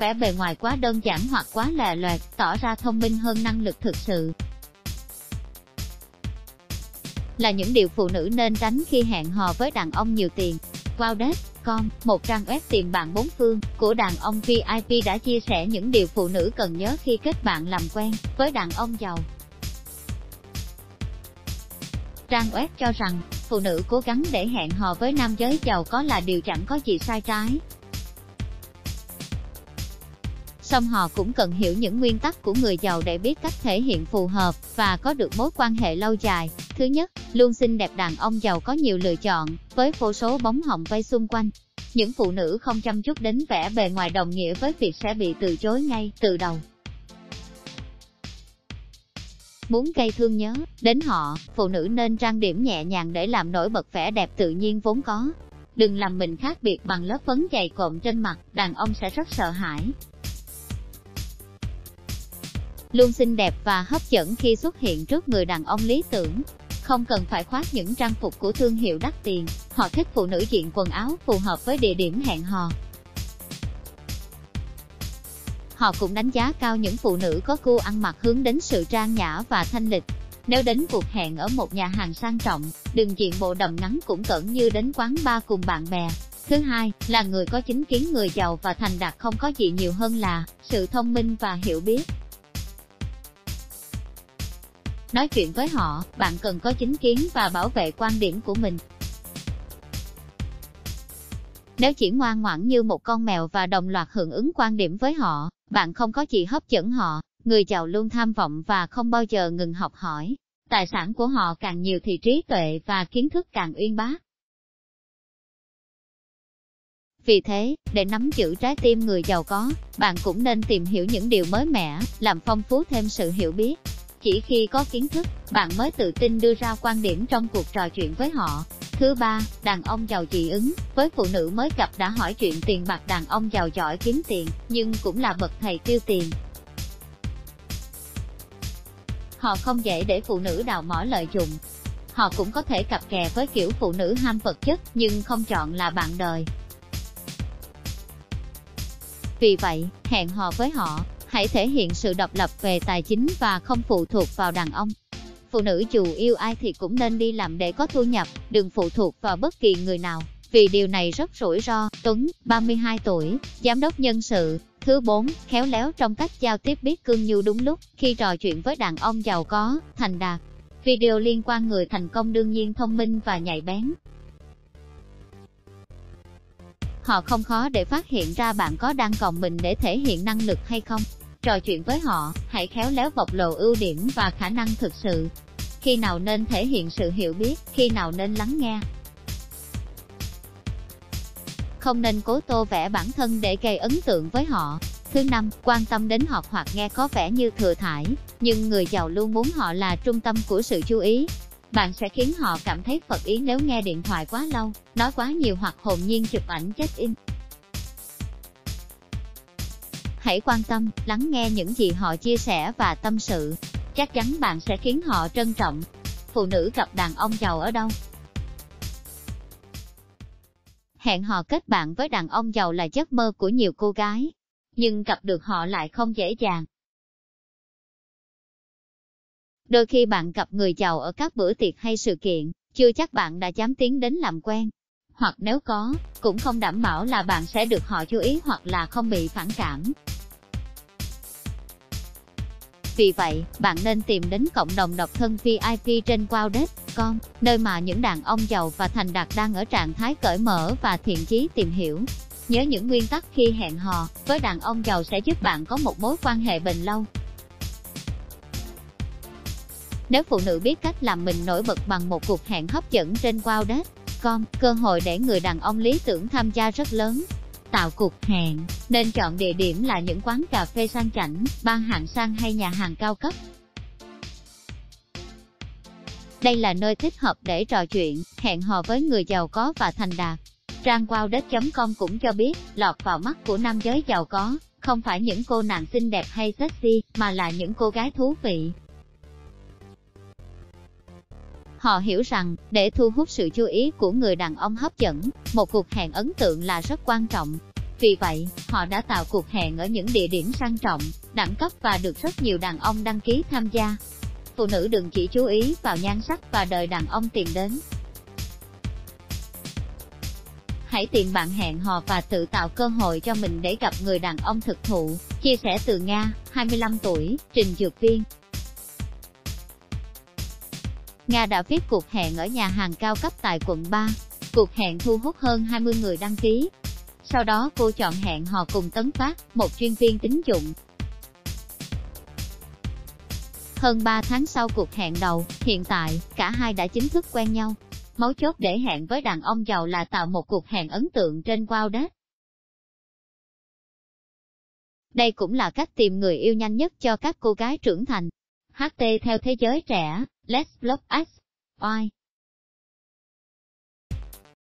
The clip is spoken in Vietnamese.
vẻ bề ngoài quá đơn giản hoặc quá lè loẹt, tỏ ra thông minh hơn năng lực thực sự. Là những điều phụ nữ nên tránh khi hẹn hò với đàn ông nhiều tiền. Wow.com, một trang web tìm bạn bốn phương của đàn ông VIP đã chia sẻ những điều phụ nữ cần nhớ khi kết bạn làm quen với đàn ông giàu. Trang web cho rằng, phụ nữ cố gắng để hẹn hò với nam giới giàu có là điều chẳng có gì sai trái. Song họ cũng cần hiểu những nguyên tắc của người giàu để biết cách thể hiện phù hợp và có được mối quan hệ lâu dài. Thứ nhất, luôn xinh đẹp. Đàn ông giàu có nhiều lựa chọn, với vô số bóng hồng vây xung quanh. Những phụ nữ không chăm chút đến vẻ bề ngoài đồng nghĩa với việc sẽ bị từ chối ngay từ đầu. Muốn gây thương nhớ đến họ, phụ nữ nên trang điểm nhẹ nhàng để làm nổi bật vẻ đẹp tự nhiên vốn có. Đừng làm mình khác biệt bằng lớp phấn dày cộm trên mặt, đàn ông sẽ rất sợ hãi. Luôn xinh đẹp và hấp dẫn khi xuất hiện trước người đàn ông lý tưởng. Không cần phải khoác những trang phục của thương hiệu đắt tiền, họ thích phụ nữ diện quần áo phù hợp với địa điểm hẹn hò. Họ cũng đánh giá cao những phụ nữ có gu ăn mặc hướng đến sự trang nhã và thanh lịch. Nếu đến cuộc hẹn ở một nhà hàng sang trọng, đừng diện bộ đầm ngắn cũng cẩn như đến quán bar cùng bạn bè. Thứ hai, là người có chính kiến. Người giàu và thành đạt không có gì nhiều hơn là sự thông minh và hiểu biết. Nói chuyện với họ, bạn cần có chính kiến và bảo vệ quan điểm của mình. Nếu chỉ ngoan ngoãn như một con mèo và đồng loạt hưởng ứng quan điểm với họ, bạn không có gì hấp dẫn họ. Người giàu luôn tham vọng và không bao giờ ngừng học hỏi. Tài sản của họ càng nhiều thì trí tuệ và kiến thức càng uyên bác. Vì thế, để nắm giữ trái tim người giàu có, bạn cũng nên tìm hiểu những điều mới mẻ, làm phong phú thêm sự hiểu biết. Chỉ khi có kiến thức, bạn mới tự tin đưa ra quan điểm trong cuộc trò chuyện với họ. Thứ ba, đàn ông giàu dị ứng. Với phụ nữ mới gặp đã hỏi chuyện tiền bạc. Đàn ông giàu giỏi kiếm tiền, nhưng cũng là bậc thầy tiêu tiền. Họ không dễ để phụ nữ đào mỏ lợi dụng. Họ cũng có thể cặp kè với kiểu phụ nữ ham vật chất, nhưng không chọn là bạn đời. Vì vậy, hẹn hò với họ, hãy thể hiện sự độc lập về tài chính và không phụ thuộc vào đàn ông. Phụ nữ dù yêu ai thì cũng nên đi làm để có thu nhập, đừng phụ thuộc vào bất kỳ người nào, vì điều này rất rủi ro. Tuấn, 32 tuổi, giám đốc nhân sự. Thứ 4, khéo léo trong cách giao tiếp. Biết cương nhu đúng lúc khi trò chuyện với đàn ông giàu có, thành đạt. Video liên quan người thành công đương nhiên thông minh và nhạy bén. Họ không khó để phát hiện ra bạn có đang còng mình để thể hiện năng lực hay không. Trò chuyện với họ, hãy khéo léo bộc lộ ưu điểm và khả năng thực sự. Khi nào nên thể hiện sự hiểu biết, khi nào nên lắng nghe. Không nên cố tô vẽ bản thân để gây ấn tượng với họ. Thứ năm, quan tâm đến họ. Hoặc nghe có vẻ như thừa thãi, nhưng người giàu luôn muốn họ là trung tâm của sự chú ý. Bạn sẽ khiến họ cảm thấy phật ý nếu nghe điện thoại quá lâu, nói quá nhiều hoặc hồn nhiên chụp ảnh check-in. Hãy quan tâm, lắng nghe những gì họ chia sẻ và tâm sự. Chắc chắn bạn sẽ khiến họ trân trọng. Phụ nữ gặp đàn ông giàu ở đâu? Hẹn hò kết bạn với đàn ông giàu là giấc mơ của nhiều cô gái. Nhưng gặp được họ lại không dễ dàng. Đôi khi bạn gặp người giàu ở các bữa tiệc hay sự kiện, chưa chắc bạn đã dám tiến đến làm quen. Hoặc nếu có, cũng không đảm bảo là bạn sẽ được họ chú ý hoặc là không bị phản cảm. Vì vậy, bạn nên tìm đến cộng đồng độc thân VIP trên Wow.com, nơi mà những đàn ông giàu và thành đạt đang ở trạng thái cởi mở và thiện chí tìm hiểu. Nhớ những nguyên tắc khi hẹn hò với đàn ông giàu sẽ giúp bạn có một mối quan hệ bền lâu. Nếu phụ nữ biết cách làm mình nổi bật bằng một cuộc hẹn hấp dẫn trên Wow.com, cơ hội để người đàn ông lý tưởng tham gia rất lớn. Tạo cuộc hẹn, nên chọn địa điểm là những quán cà phê sang chảnh, bar hạng sang hay nhà hàng cao cấp. Đây là nơi thích hợp để trò chuyện, hẹn hò với người giàu có và thành đạt. Trang Wow.com cũng cho biết, lọt vào mắt của nam giới giàu có, không phải những cô nàng xinh đẹp hay sexy, mà là những cô gái thú vị. Họ hiểu rằng, để thu hút sự chú ý của người đàn ông hấp dẫn, một cuộc hẹn ấn tượng là rất quan trọng. Vì vậy, họ đã tạo cuộc hẹn ở những địa điểm sang trọng, đẳng cấp và được rất nhiều đàn ông đăng ký tham gia. Phụ nữ đừng chỉ chú ý vào nhan sắc và đợi đàn ông tìm đến. Hãy tìm bạn hẹn hò và tự tạo cơ hội cho mình để gặp người đàn ông thực thụ. Chia sẻ từ Nga, 25 tuổi, trình dược viên. Nga đã viết cuộc hẹn ở nhà hàng cao cấp tại quận 3. Cuộc hẹn thu hút hơn 20 người đăng ký. Sau đó cô chọn hẹn hò cùng Tấn Phát, một chuyên viên tín dụng. Hơn 3 tháng sau cuộc hẹn đầu, hiện tại, cả hai đã chính thức quen nhau. Mấu chốt để hẹn với đàn ông giàu là tạo một cuộc hẹn ấn tượng trên Wow Date. Đây cũng là cách tìm người yêu nhanh nhất cho các cô gái trưởng thành. HT theo thế giới trẻ, Let's Block Us. Why?